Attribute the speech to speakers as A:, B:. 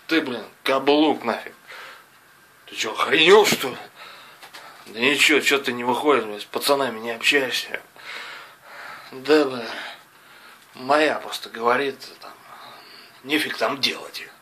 A: Ты, блин, каблук нафиг. Ты чё, охренел, что ли? Да ничего, чё ты не выходишь, блин, с пацанами не общаешься? Да, блин, моя просто говорит, там, нефиг там делать.